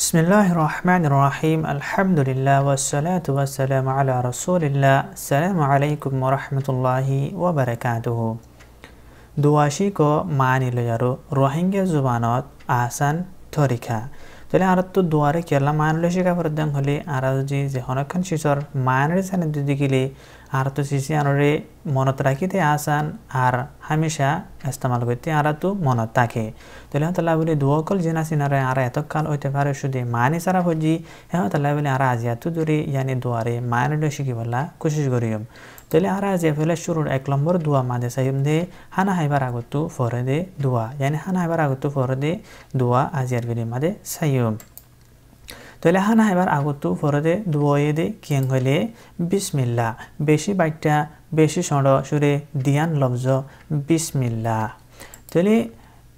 Bismillahirrahmanirrahim. Alhamdulillah wassalatu wassalamu ala rasulillah. Assalamu alaikum warahmatullahi wabarakatuh. Duashi ko mani lo yaro Rohingya zubanot asan torika. Tole arattu duare kerla manlo shika fardang hole araji je honakan shishor manre san didikile arattu sisi anore monotrakite asan ar hamisha istemal goite arattu monotake. Tole talabule duokol jena sinare ara etokal oite pare shude mani sara hoji ha talabule ara aziatu duri yani duare manlo shiki wala koshish goriyum. Tole ara je fele shurur ek number dua made sayumde hana haibar aguttu forede dua yani hana haibar aguttu forede dua aziyar vile made sayum. Tole hana haibar aguttu forede duoyede kieng hole bismillah beshi baita beshi shondo shure dian lobzo bismillah. Tole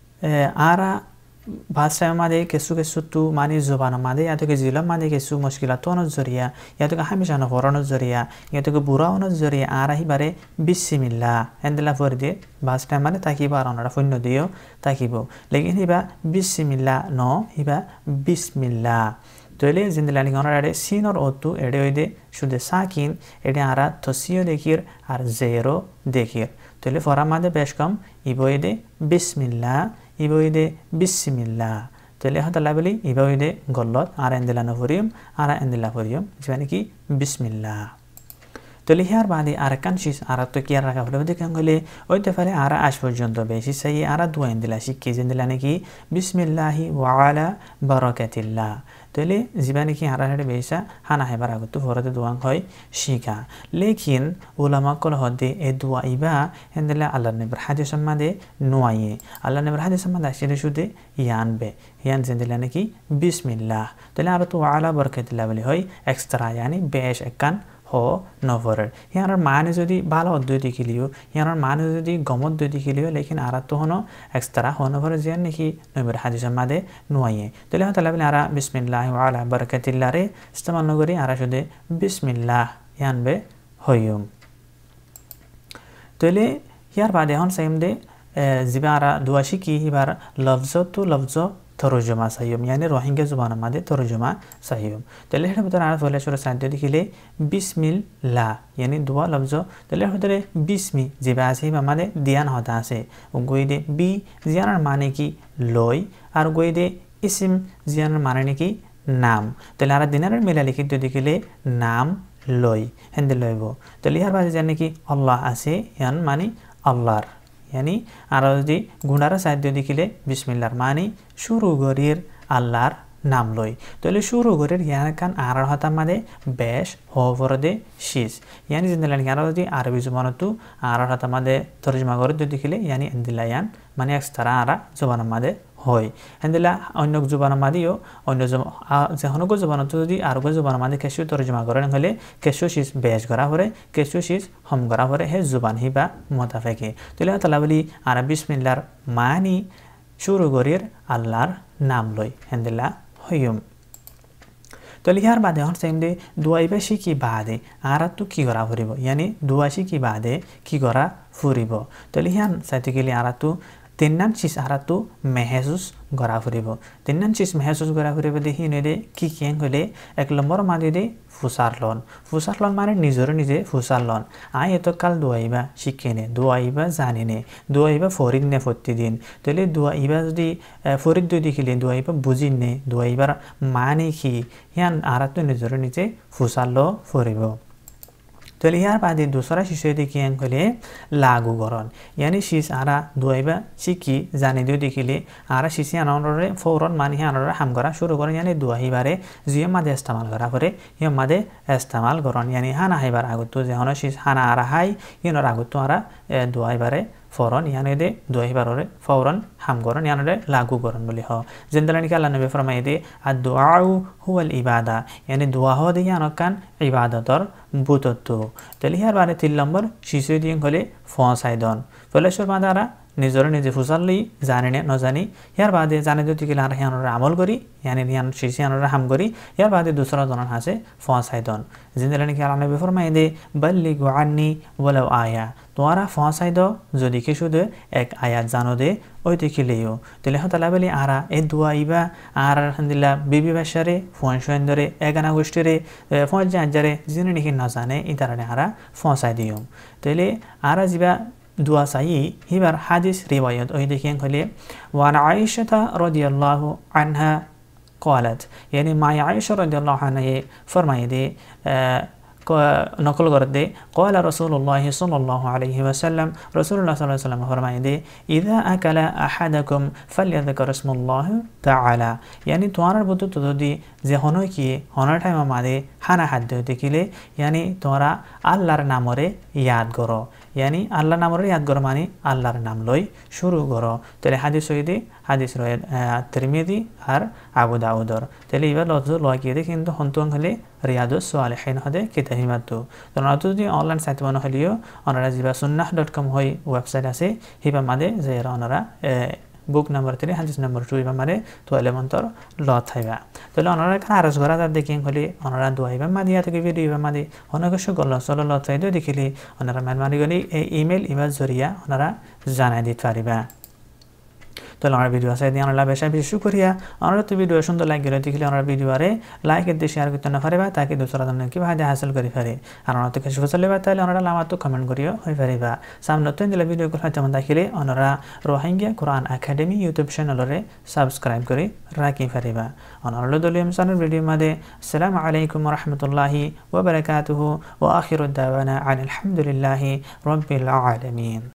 ara भाषा मादे केसु केसु तू मानी जुबान मादे या तो के जिला मादे केसु मुश्किलातों न जरिया या तो के हमेशा न फौरन जरिया या तो के बुरा न जरिया आ रही बारे बिस्मिल्लाह एंडला फॉर दे भाषा मादे ताकि बार ऑनरा फुन दियो ताकि वो लेकिन हिबा बिस्मिल्लाह नो हिबा बिस्मिल्लाह तो ले जिंदला नि ऑनरा रे सीन और ओतु एडे ओइदे शुद्ध साकिन एडे आरा तसियो देखिर आर जेरो देखिर तो ले फौरा मादे पेश कम इबोइदे बिस्मिल्लाह iboide bismillah tele hata labeli iboide gollot ara endela nofurium ara endela furium jani ki bismillah tele har badi arakan shis ara to ki ara ka holo de kangole oite fare ara ash porjonto beshi sai ara dua endela shikki jendela neki bismillah wa ala barakatillah tele jibani ki ara hede beisa hana hebara guttu forade duang hoy shika lekin ulama kol hode e dua iba endela allah ne hadis samade nuaye allah ne hadis samade ashire shude yanbe yan jendela neki bismillah tele ara to ala barakatillah boli hoy extra yani besh ekan ho novorer yanar mane jodi balo oddoi dikiliyo yanar mane jodi gomod doi dikiliyo lekin ara to hono extra ho novorer jen neki nomer hadis amade nuaye tele ha talabile ara bismillah wa ala barakatillah re istemal nogori ara shode bismillah yanbe hoyum tele yar bade hon saimde zibara duashi ki hibar lafzo to lafzo तर्जुमा सहीम यानी Rohingya जुबान मादे तर्जुमा सहीम तले head बतर are फले शुरू साध्य दिखिले बिस्मिल्लाह यानी दुआ लफ्ज तले हेडरे बिस्मि जिबासे मादे दियान होता से गोइदे बी जियान माने की लय और गोइदे इसिम जियान माने की नाम तले आर दिनार मिला लिखित दिखिले नाम लय हेंदे लयबो तले यार बाजे जाने की अल्लाह आसे यान माने अल्लाह यानी आराजी गुणारा साध्य दिखिले बिस्मिल्लाह मानी शुरू गरीर अल्लाहर नाम लई तले शुरू गरीर यानी कान आरार हता मादे बेश हो फरदे शीस यानी जिंदलान आराजी अरबी जुबानतु आरार हता मादे तर्जुमा गरे दिखिले यानी इंदिलायान माने एक्स्ट्रा आरा जुबान मादे होय हेंदला अन्य जुबान मादियो अन्य जहनको जुबानतु जदि आरगो जुबान मादे केसु तर्जुमा गरे हले केसु शीस बेश गरा हरे केसु शीस हम गरा हरे हे जुबान हिबा मुताफिके तले तलाबली आरा बिस्मिल्लाह मानी शुरू गरीर अल्लाहर नाम लई हेंदला होयम तले यार बादे हन सेमदे दुआइबाशी की बादे आरातु की गरा फुरिबो यानी दुआशी की बादे की गरा फुरिबो तले यान साथी के लिए आरातु तिन्नान चिस आरातु महसूस गरा फुरिबो तिन्नान चिस महसूस गरा फुरिबो देखि नेदे की कें होले एक नम्बर मादे दे फुसार लोन माने निजर निजे फुसार लोन आय तो काल दुआइबा शिकेने दुआइबा जानेने दुआइबा फरिने फत्तिदिन तले दुआइबा जदि फरिद दु दिखिले दुआइबा बुजिने दुआइबा माने की यान आरातु निजर निजे फुसार लो फरिबो तले यार बादे दूसरा शिशे देखिए अंकले लागू गरन यानी शीश आरा दुआइबा शिकी जाने दियो देखिले आरा शिशे आनरे फौरन माने आनरे हम गरा शुरू गरन यानी दुआहि बारे जिय मादे इस्तेमाल गरा परे य मादे इस्तेमाल गरन यानी हाना हाइबार आगुतो जे हन शीश हाना आरा हाई यनर आगुतो आरा दुआइ बारे फौरन यानी दे दुआहि बारे फौरन हम गरन यानी लागू गरन बोली हो जिंदलानि का अल्लाह नबी फरमाए दे अदुआउ हुवल इबादा यानी दुआ हो दे यान कान इबादतर बुततो तले यार बारे 3 नंबर शिशे दियं हले फसाइदन फलेश्वर मादारा নিজরে নিজে ফুসাল্লি জানি না জানি ইয়ার বাদে জানে যদি কিলা আর হিয়ানোর আমল করি ইয়ানি হিয়ান শিশি হিয়ানোর হাম করি ইয়ার বাদে দুসরা জনের হাসে ফসাই দন জিন্দেলানি কি আল্লাহ নবী ফরমাই দে বাল্লিগু আন্নি ওয়ালাউ আয়া তোরা ফসাই দ যদি কি শুধু এক আয়াত জানো দে ওই দেখিলেও তাহলে হতালা বলি আরা এই দোয়া ইবা আর আলহামদুলিল্লাহ বিবি বাসারে ফোন সৈন্দরে এগানা গোষ্ঠীরে ফোন জানজারে যিনি নাকি না জানে এই তারানে আরা ফসাই দিও তাহলে আরা যিবা দোয়া চাই হিবার হাদিস রিওয়ায়ত ওই দেখিয়ে হলে ওয়ান আয়েশা রাদিয়াল্লাহু আনহা قالت يعني ما عائشة رضي الله عنها فرمائے دے نقل کرتے قال رسول الله صلى الله عليه وسلم رسول الله صلى الله عليه وسلم فرمائے دے اذا اكل احدكم فليذكر اسم الله تعالى يعني তোমার বুদ্ধ যদি যে হনো কি হনার টাইম আমাদের হানা খাদ্য দেখিলে يعني তোমরা আল্লাহর নামরে ইয়াদ করো يعني আল্লাহ নামরে ইয়াদ করো মানে আল্লাহর নাম লই শুরু করো তাহলে হাদিস হইতে হাদিস রয়েছে তিরমিজি আর আবু দাউদর তাহলে এবার লফজ লয় দে কিন্তু হন্তং হলে রিয়াদুস সালিহিন হদে কিতাহিমাতু তো নতুন যদি অনলাইন সাইট বানো হলিও অনারা জিবা sunnah.com হই ওয়েবসাইট আছে হিবা মাদে যে অনারা বুক নাম্বার 3 হাদিস নাম্বার 2 ইবা মারে তো এলেমন্তর লত থাইবা তাহলে অনারা এখানে আরজ করা তার দেখিং হলি অনারা দুয়াইবা মাদিয়া থেকে ভিডিও ইবা মাদি অনেক সকল সলো লত চাইদো দেখিলি অনারা মানমারি গলি এই ইমেল ইবা জরিয়া অনারা জানাই দিতে পারিবা তো আমার ভিডিও আছে দিয়ে আমরা বেশি বেশি শুকরিয়া আমরা তো ভিডিও সুন্দর লাগে দেখলে আমরা ভিডিওরে লাইক এর শেয়ার করতে না পারিবা তাকে দূসরা দমনে কি ফায়দা হাসিল করি পারে আর আমরা তো কিছু ফসলেবা তাহলে আমরা লামা তো কমেন্ট করিও হই পারিবা সামনে তো দিলা ভিডিও গুলো তেমন দেখিলে আমরা রোহিঙ্গা কোরআন একাডেমি ইউটিউব চ্যানেলরে সাবস্ক্রাইব করে রাখি পারিবা আমরা দলিম চ্যানেল ভিডিও মাদে আসসালামু আলাইকুম ওয়া রাহমাতুল্লাহি ওয়া বারাকাতুহু ওয়া আখিরু দাওয়ানা আলহামদুলিল্লাহি রাব্বিল আলামিন।